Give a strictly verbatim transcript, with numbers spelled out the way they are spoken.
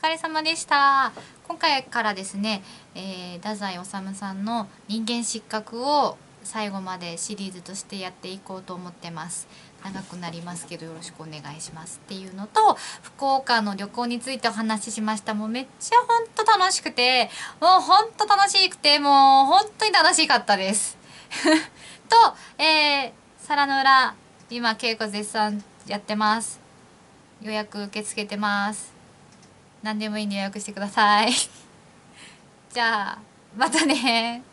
疲れ様でした。今回からですね、えー、太宰治さんの人間失格を最後までシリーズとしてやっていこうと思ってます。長くなりますけどよろしくお願いしますっていうのと、福岡の旅行についてお話ししました。もうめっちゃほんと楽しくて、もうほんと楽しくて、もう本当に楽しかったですと、えー、皿の裏今稽古絶賛やってます。予約受け付けてます。何でもいいんで予約してくださいじゃあまたね。